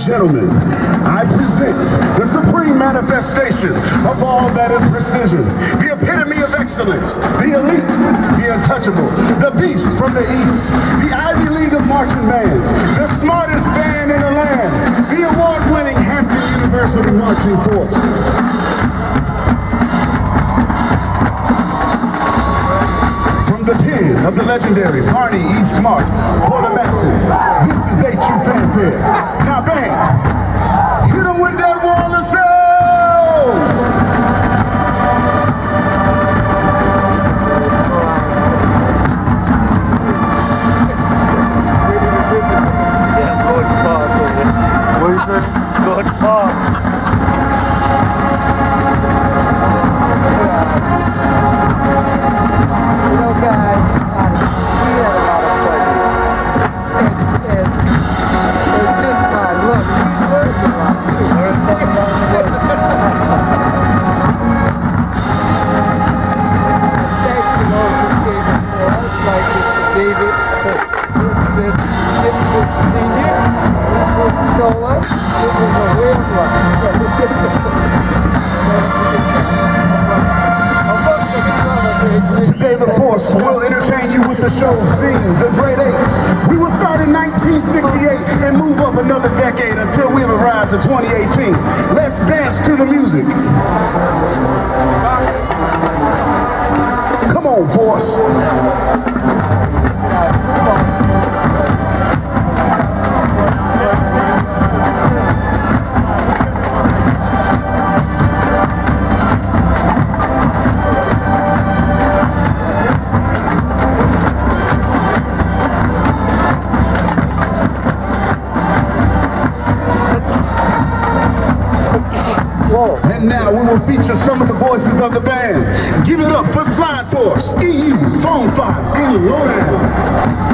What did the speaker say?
gentlemen, I present the supreme manifestation of all that is precision, the epitome of excellence, the elite, the untouchable, the beast from the east, the Ivy League of marching bands, the smartest band in the land, the award-winning Hampton University Marching Force. From the pen of the legendary Barney E. Smart, for the masses, this is a true fanfare. Now bang, hit 'em with that wall of sound! Yeah, good far, what is it? Good far. You know, guys, we had a lot of fun. And it's just fun. Look, we learned a lot, too. Learned something along the way. Thanks to those who came before us, like Mr. David Gibson Sr., who told us it was a way of Today the Force will entertain you with the show theme, The Great Eights. We will start in 1968 and move up another decade until we've arrived to 2018. Let's dance to the music. Come on, Force. And now we will feature some of the voices of the band. Give it up for Slide Force, EU, Phone 5, and Lowdown.